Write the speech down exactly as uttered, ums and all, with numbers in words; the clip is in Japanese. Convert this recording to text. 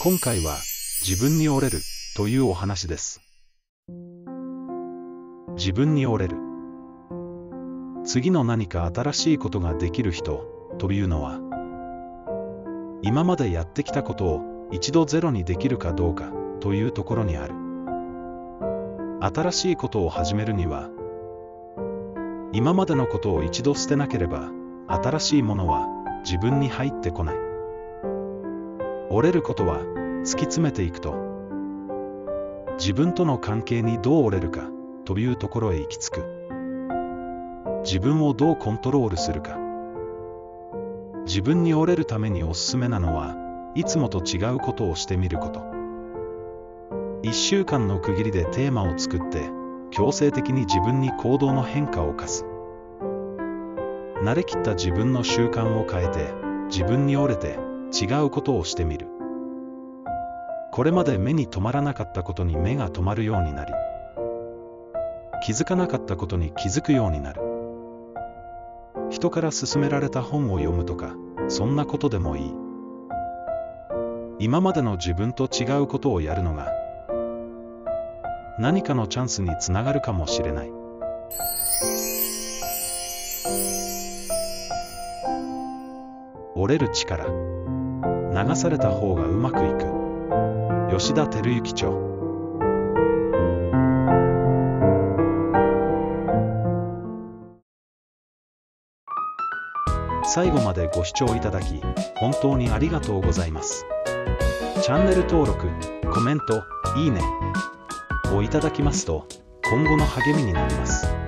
今回は自分に折れるというお話です。自分に折れる。次の何か新しいことができる人というのは、今までやってきたことを一度ゼロにできるかどうかというところにある。新しいことを始めるには、今までのことを一度捨てなければ、新しいものは自分に入ってこない。折れることは突き詰めていくと、自分との関係にどう折れるかというところへ行き着く。自分をどうコントロールするか。自分に折れるためにおすすめなのは、いつもと違うことをしてみること。一週間の区切りでテーマを作って、強制的に自分に行動の変化を課す。慣れきった自分の習慣を変えて、自分に折れて違うことをしてみる。これまで目に留まらなかったことに目が留まるようになり、気づかなかったことに気づくようになる。人から勧められた本を読むとか、そんなことでもいい。今までの自分と違うことをやるのが、何かのチャンスにつながるかもしれない。折れる力。流された方がうまくいく。吉田照之著。最後までご視聴いただき、本当にありがとうございます。チャンネル登録、コメント、いいねをいただきますと、今後の励みになります。